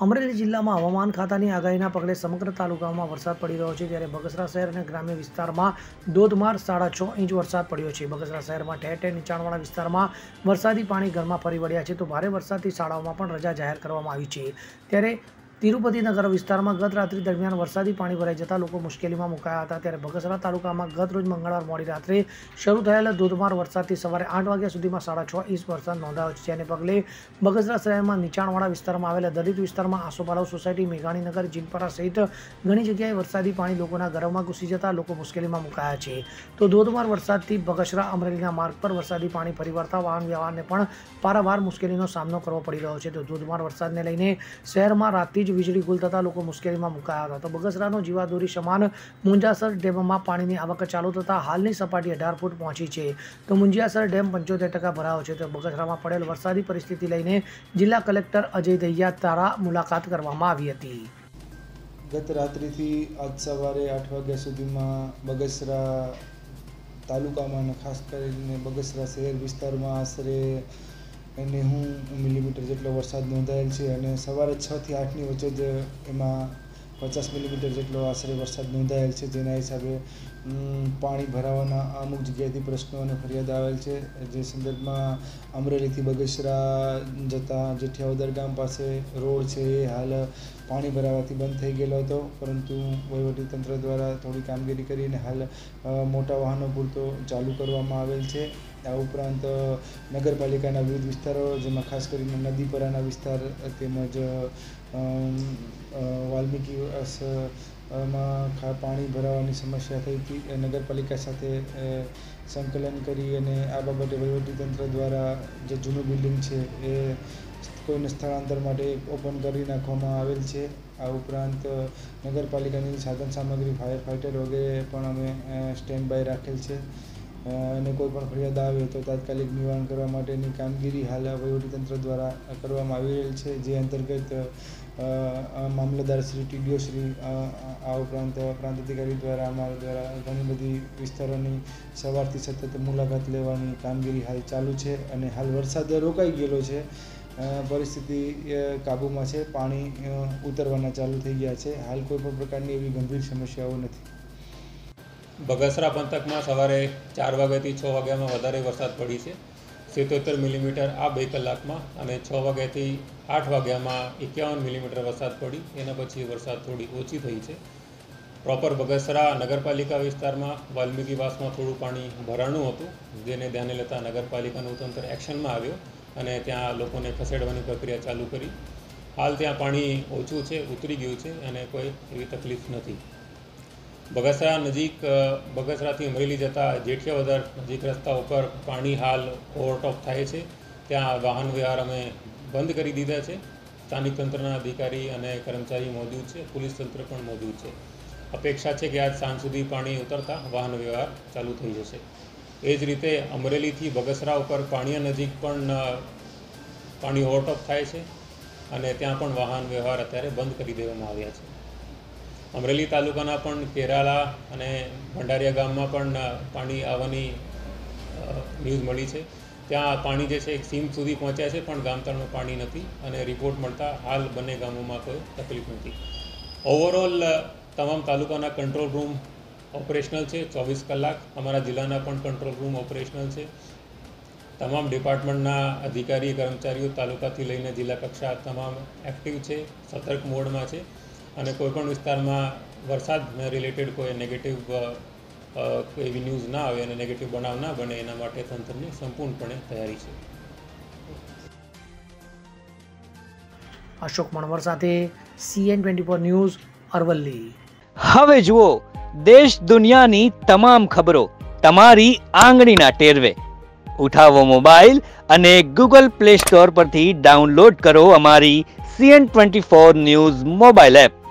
અમરેલી જિલ્લામાં હવામાન ખાતાની આગાહીના પગલે સમગ્ર તાલુકાઓમાં વરસાદ પડી રહ્યો છે, ત્યારે બગસરા શહેર અને ગ્રામ્ય વિસ્તારમાં ધોધમાર 6.5 ઇંચ વરસાદ પડ્યો છે। બગસરા શહેરમાં ઠેર ઠેર નીચાણવાળા વિસ્તારમાં વરસાદી પાણી ઘરમાં ફરી વળ્યા છે, તો ભારે વરસાદથી શાળાઓમાં પણ રજા જાહેર કરવામાં આવી છે। ત્યારે તિરુપતિનગર વિસ્તારમાં ગત રાત્રિ દરમિયાન વરસાદી પાણી ભરાઈ જતા લોકો મુશ્કેલીમાં મુકાયા હતા। ત્યારે બગસરા તાલુકામાં ગત રોજ મંગળવાર મોડી રાત્રે શરૂ થયેલા ધોધમાર વરસાદથી સવારે 8 વાગ્યા સુધીમાં 6.5 ઇંચ વરસાદ નોંધાયો છે, જેને પગલે બગસરા શહેરમાં નીચાણવાળા વિસ્તારમાં આવેલા દલિત વિસ્તારમાં આસોપાલવ સોસાયટી, મેઘાણીનગર, જીનપરા સહિત ઘણી જગ્યાએ વરસાદી પાણી લોકોના ઘરોમાં ઘૂસી જતા લોકો મુશ્કેલીમાં મુકાયા છે। તો ધોધમાર વરસાદથી બગસરા અમરેલીના માર્ગ પર વરસાદી પાણી ફરી વળતા વાહન વ્યવહારને પણ પારાવાર મુશ્કેલીનો સામનો કરવો પડી રહ્યો છે। તો ધોધમાર વરસાદને લઈને શહેરમાં રાતથી વીજળી ગુલ થતા લોકો મુશ્કેલીમાં મુકાયા હતા। તો બગસરાનો જીવાદોરી સમાન મુંજાસર ડેમમાં પાણીની આવક ચાલુ થતા હાલની સપાટી 18 ફૂટ પહોંચી છે। તો મુંજાસર ડેમ 75% ભરાયો છે। તો બગસરામાં પડેલ વરસાદી પરિસ્થિતિ લઈને જિલ્લા કલેક્ટર અજય દહિયા દ્વારા મુલાકાત કરવામાં આવી હતી। ગત રાત્રિથી આજ સવારે 8 વાગ્યા સુધીમાં બગસરા તાલુકામાં અને ખાસ કરીને બગસરા શહેર વિસ્તારમાં આશરે 90 મિલીમીટર જેટલો વરસાદ નોંધાયેલ છે અને સવારે 6 થી 8ની વચ્ચે જ એમાં 50 મિલીમીટર જેટલો આશરે વરસાદ નોંધાયેલ છે, જેના હિસાબે પાણી ભરાવાના અમુક જગ્યાએથી પ્રશ્નો અને ફરિયાદ આવેલ છે। જે સંદર્ભમાં અમરેલીથી બગસરા જતા જેઠિયાવદર ગામ પાસે રોડ છે એ હાલ પાણી ભરાવાથી બંધ થઈ ગયેલો હતો, પરંતુ વહીવટીતંત્ર દ્વારા થોડી કામગીરી કરીને હાલ મોટા વાહનો પૂરતો ચાલુ કરવામાં આવેલ છે। આ ઉપરાંત નગરપાલિકાના વિવિધ વિસ્તારો, જેમાં ખાસ કરીને નદીપરાના વિસ્તાર તેમજ વાલ્મીકી માં પાણી ભરાવાની સમસ્યા થઈ હતી। નગરપાલિકા સાથે સંકલન કરી અને આ બાબતે વહીવટીતંત્ર દ્વારા જે જૂનું બિલ્ડિંગ છે એ કોઈને સ્થળાંતર માટે ઓપન કરી નાખવામાં આવેલ છે। આ ઉપરાંત નગરપાલિકાની સાધન સામગ્રી, ફાયર ફાઇટર વગેરે પણ અમે સ્ટેન્ડ બાય રાખેલ છે અને કોઈ પણ ફરિયાદ આવે તો તાત્કાલિક નિવારણ કરવા માટેની કામગીરી હાલ વહીવટીતંત્ર દ્વારા કરવામાં આવી રહેલ છે, જે અંતર્ગત મામલતદાર શ્રી, ટીડીઓ શ્રી, આ ઉપરાંત પ્રાંત અધિકારી દ્વારા અમારા દ્વારા ઘણી બધી વિસ્તારોની સવારથી સતત મુલાકાત લેવાની કામગીરી હાલ ચાલુ છે અને હાલ વરસાદ રોકાઈ ગયેલો છે, પરિસ્થિતિ કાબૂમાં છે, પાણી ઉતરવાના ચાલુ થઈ ગયા છે। હાલ કોઈ પણ પ્રકારની એવી ગંભીર સમસ્યાઓ નથી। બગસરા પંથકમાં સવારે 4 વાગ્યાથી 6 વાગ્યામાં વધારે વરસાદ પડી છે, 77 મિલીમીટર આ 2 કલાકમાં, અને 6 વાગ્યાથી 8 વાગ્યામાં 51 મિલીમીટર વરસાદ પડી। એના પછી વરસાદ થોડી ઓછી થઈ છે। પ્રોપર બગસરા નગરપાલિકા વિસ્તારમાં વાલ્મીકીવાસમાં થોડું પાણી ભરાણું હતું, જેને ધ્યાને લેતા નગરપાલિકાનું તંત્ર એક્શનમાં આવ્યો અને ત્યાં લોકોને ખસેડવાની પ્રક્રિયા ચાલુ કરી। હાલ ત્યાં પાણી ઓછું છે, ઉતરી ગયું છે અને કોઈ એવી તકલીફ નથી। બગસરા નજીક, બગસરાથી અમરેલી જતા જેઠિયાવદર નજીક રસ્તા ઉપર પાણી હાલ ઓવરટોપ થાય છે, ત્યાં વાહન વ્યવહાર અમે બંધ કરી દીધા છે। સ્થાનિક તંત્રના અધિકારી અને કર્મચારી મોજૂદ છે, પોલીસ તંત્ર પણ મોજૂદ છે। અપેક્ષા છે કે આજ સાંજ સુધી પાણી ઉતરતા વાહન વ્યવહાર ચાલુ થઈ જશે। એ જ રીતે અમરેલીથી બગસરા ઉપર પાણીયા નજીક પણ પાણી ઓવરટોપ થાય છે અને ત્યાં પણ વાહન વ્યવહાર અત્યારે બંધ કરી દેવામાં આવ્યા છે। અમરેલી તાલુકાના પણ કેરાલા અને ભંડારિયા ગામમાં પણ પાણી આવવાની ન્યૂઝ મળી છે। ત્યાં પાણી જે છે એક સીમ સુધી પહોંચ્યા છે, પણ ગામતળમાં પાણી નથી અને રિપોર્ટ મળતા હાલ બંને ગામોમાં કોઈ તકલીફ નથી। ઓવરઓલ તમામ તાલુકાના કંટ્રોલ રૂમ ઓપરેશનલ છે, 24 કલાક। અમારા જિલ્લાના પણ કંટ્રોલ રૂમ ઓપરેશનલ છે। તમામ ડિપાર્ટમેન્ટના અધિકારી, કર્મચારીઓ તાલુકાથી લઈને જિલ્લા કક્ષા તમામ એક્ટિવ છે, સતર્ક મોડમાં છે અને કોઈપણ વિસ્તારમાં વરસાદને રિલેટેડ કોઈ નેગેટિવ કોઈ એવી ન્યૂઝ ના આવે અને નેગેટિવ બનાવ ના બને, એના માટે તંત્રની સંપૂર્ણપણે તૈયારી છે। અશોક મણવર સાથે CN24 ન્યૂઝ, અરવલ્લી। હવે જુઓ દેશ દુનિયાની તમામ ખબરો તમારી આંગળીના ટેરવે। ઉઠાવો મોબાઈલ અને Google Play Store પરથી ડાઉનલોડ કરો અમારી CN24 ન્યૂઝ મોબાઈલ એપ।